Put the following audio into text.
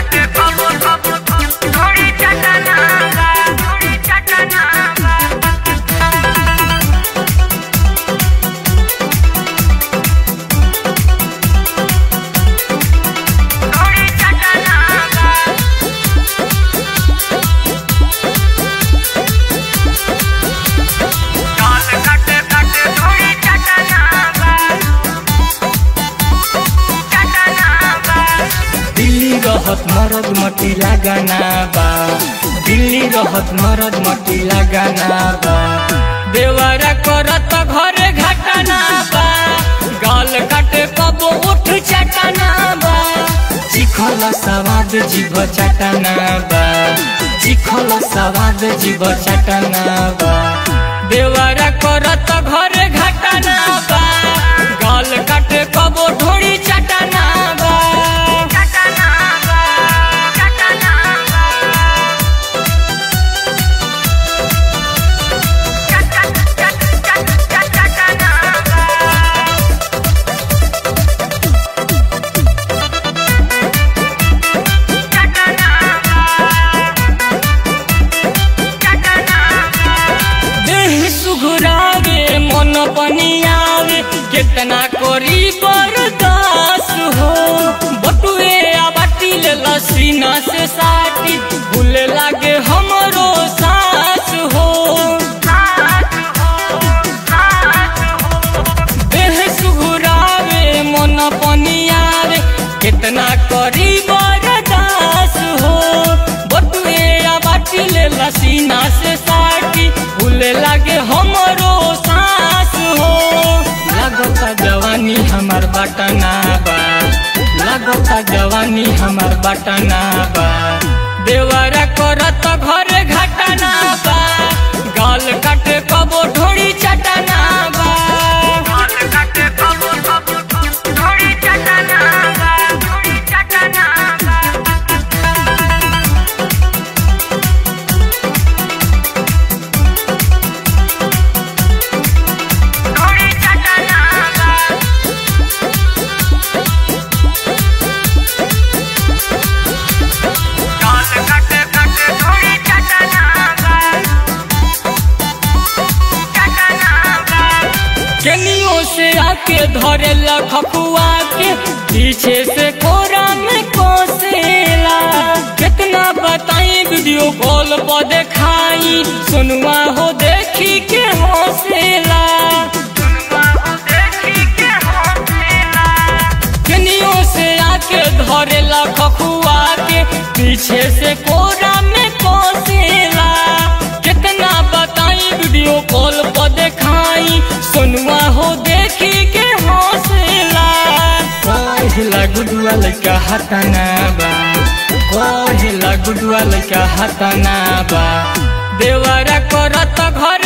रहत मरद मटी लगाना बा, दिल्ली रहत मरद मटी लगाना बा। देवरा करत घरे घटना बा, गाल काटे कबो उठ चटना बा। चिखल सवाद जीभ चटना बा, चिखल सवाद जीभ चटना बा। देवरा करत घरे घटना बा, गाल काटे कबो ढोड़ी चटना बा। कितना कोरी बर्दाश्त हो, बटुए बाटी ले लसीना से साटी भूले लागे हमरो सास हो। देह सुघुरावे मन पनियावे, कितना कोरी बर्दाश्त हो, बटुए बाटी ले लसीना से साटी भूले लागे हमरो सास हो। लागता जवानी हमार बटना बा, लागता जवानी हमार बटना बा। देवरा करत घरे घटना बा, गाल काटे कबो ढोड़ी चटना बा। गाल काटे कबो ढोड़ी चटना बा, ढोड़ी चटना बा। केनियों से आके धरे लखुआ के, पीछे से कोरा में कोसेला। कितना बताई वीडियो कॉल पर देखाई, सुनवा हो देखी के हौसला। केनियों से आके धरे लखुआ के, पीछे से कोरा में कोसेला। कितना बताई वीडियो कॉल पर देखाई, सुनवा हो देखी के हौसला। कहेला गुडुआ लइका हतना बा, कहेला गुडुआ लइका हतना बा। देवरा करत घर